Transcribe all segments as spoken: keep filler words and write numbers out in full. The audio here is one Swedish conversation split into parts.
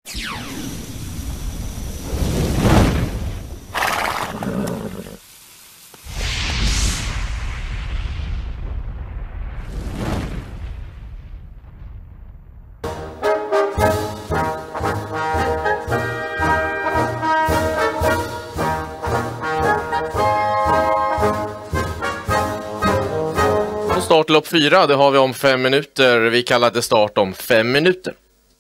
Startlopp fyra, det har vi om fem minuter. Vi kallar det start om fem minuter.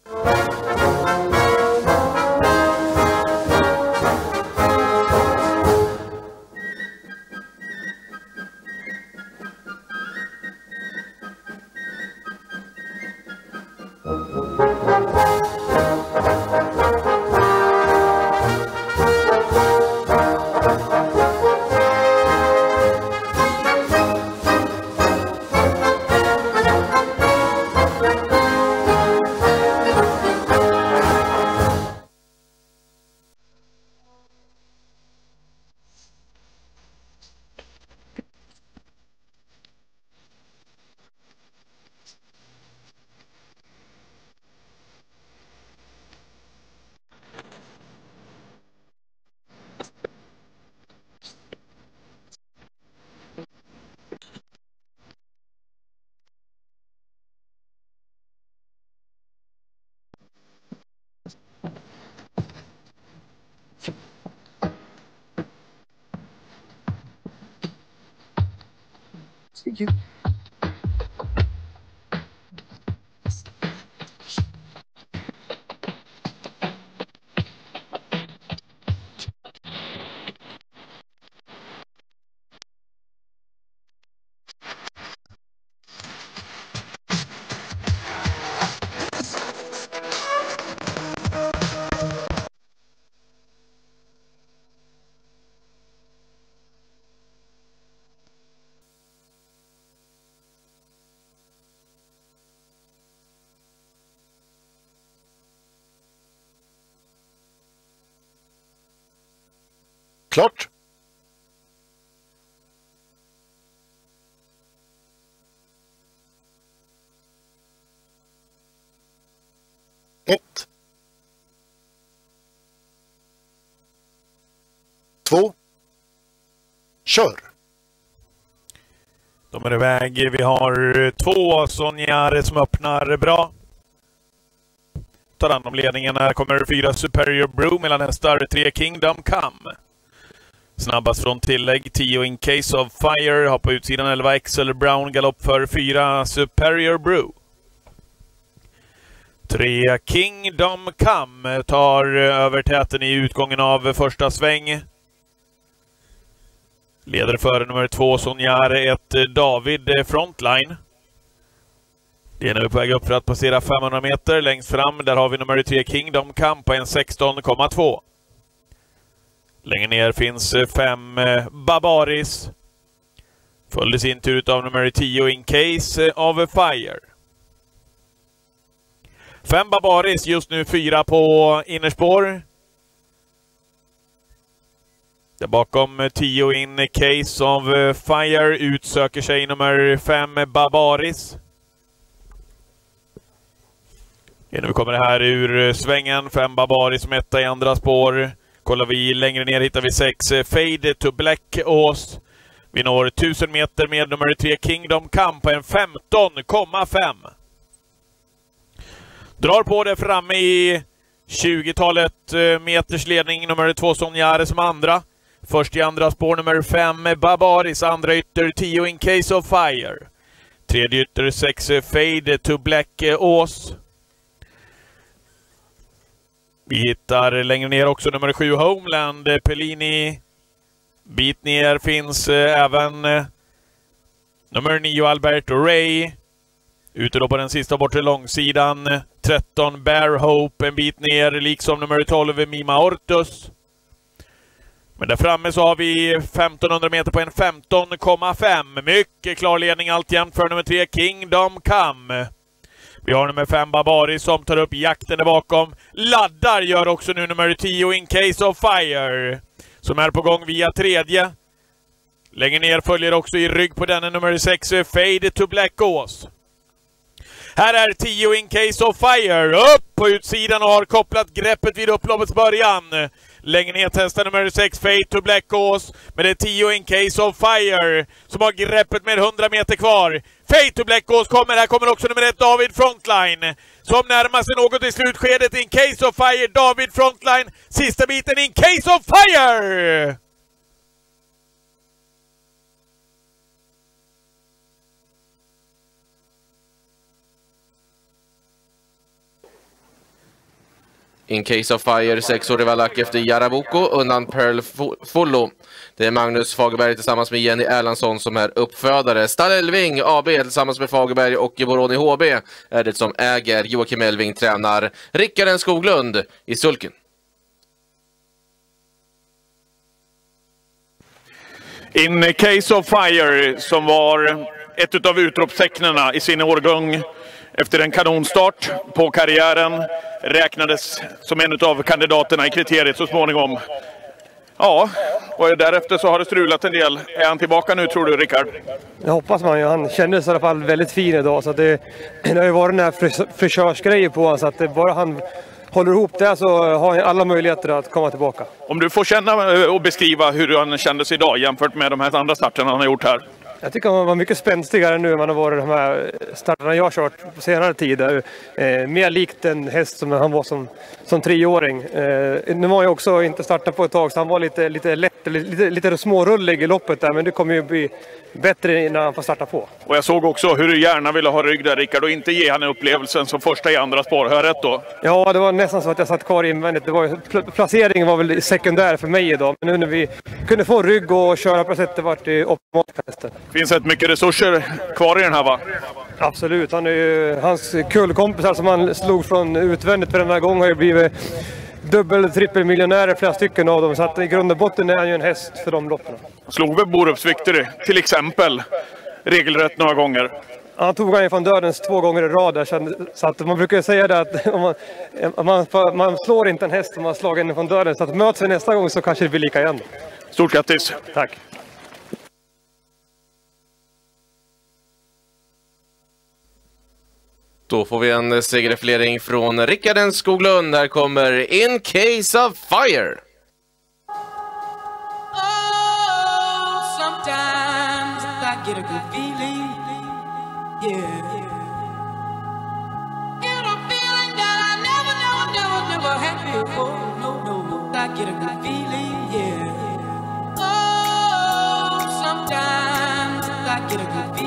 You. Klart. Ett. Två. Kör. De är iväg. Vi har två Sonjare som öppnar bra. Tar hand om ledningen. Här kommer fyra Superior Brew mellan hästar tre Kingdom Come. Snabbast från tillägg, tio In Case of Fire, har på utsidan elva Excel Brown, galopp för fyra Superior Brew. tre Kingdom Come tar över täten i utgången av första sväng. Leder före nummer två Sonjare, ett David Frontline. Det är nu på väg upp för att passera femhundra meter. Längst fram, där har vi nummer tre Kingdom Come på en sexton komma två. Längre ner finns fem Barbaris. Följd i sin tur av nummer tio In Case of Fire. Fem Barbaris, just nu fyra på innerspår. Där bakom tio In Case of Fire utsöker sig nummer fem Barbaris. Nu kommer det här ur svängen. Fem Barbaris som etta i andra spår. Kollar vi längre ner hittar vi sex Fade to Black Ås. Vi når tusen meter med nummer tre Kingdom Come på en femton komma fem. Drar på det framme i tjugotalet meters ledning. Nummer två Sonjare som andra. Först i andra spår nummer fem Barbaris. Andra ytter tio In Case of Fire. Tredje ytter sex Fade to Black Ås. Vi hittar längre ner också nummer sju Homeland Pellini. Bit ner finns eh, även eh, nummer nio Alberto Ray. Ute då på den sista bortre långsidan. tretton Bear Hope en bit ner, liksom nummer tolv Mima Ortus. Men där framme så har vi femtonhundra meter på en femton komma fem. Mycket klar ledning alltjämt för nummer tre Kingdom Come. Vi har nummer fem Barbaris som tar upp jakten där bakom. Laddar gör också nu nummer tio In Case of Fire. Som är på gång via tredje. Längre ner följer också i rygg på denna nummer sex Fade to Black Ås. Här är tio In Case of Fire. Upp på utsidan och har kopplat greppet vid upploppets början. Längre ner testar nummer sex Fade to Blackås. Men det är tio In Case of Fire som har greppet med hundra meter kvar. Fade to Blackås kommer. Här kommer också nummer ett David Frontline som närmar sig något i slutskedet. In Case of Fire, David Frontline. Sista biten In Case of Fire! In Case of Fire, sexårig valack efter Jarabuco undan Pearl Follo. Det är Magnus Fagerberg tillsammans med Jenny Erlandsson som är uppfödare. Stall Elving A B tillsammans med Fagerberg och Boroni H B är det som äger. Joakim Elving tränar Rickard Skoglund i sulken. In Case of Fire som var ett av utropstecknena i sin årgång efter en kanonstart på karriären räknades som en av kandidaterna i kriteriet så småningom. Ja, och därefter så har det strulat en del. Är han tillbaka nu tror du, Rickard? Jag hoppas man ju. Han kändes i alla fall väldigt fin idag. Så det, det har ju varit den här fris frisörsgrejen på honom. Så att det bara han håller ihop det så har han alla möjligheter att komma tillbaka. Om du får känna och beskriva hur han kändes idag jämfört med de här andra starterna han har gjort här. Jag tycker han var mycket spänstigare nu än man har varit de här starterna jag har kört på senare tid. Eh, mer likt en häst som han var som, som treåring. Eh, nu var jag också inte startat på ett tag så han var lite, lite lätt, lite, lite smårullig i loppet där. Men det kommer ju bli bättre när han får starta på. Och jag såg också hur du gärna ville ha rygg där, Rickard, och inte ge han upplevelsen som första i andra spår. Hör rätt då? Ja, det var nästan så att jag satt kvar invändigt. Det var, placeringen var väl sekundär för mig idag. Men nu när vi kunde få rygg och köra på sättet vart det optimalt för hästen. Finns det mycket resurser kvar i den här, va? Absolut. Han är ju, hans kullkompisar som han slog från utvändigt för den här gången har ju blivit dubbel- trippelmiljonärer, flera stycken av dem. Så att i grund och botten är han ju en häst för de loppen. Slog väl Borups Victory till exempel regelrätt några gånger? Han tog han ju från dödens två gånger i rad där, så att man brukar säga det att om man, om man, man slår inte en häst om man slår den från döden. Så att möts vi nästa gång så kanske det blir lika igen. Stort grattis! Tack! Då får vi en segerreflering från Rickard Skoglund. Här kommer In Case of Fire. Oh, sometimes I get a good feeling, yeah. Get a feeling that I never, never, never, never had before. No, no, I get a good feeling, yeah. Oh, sometimes I get a good feeling.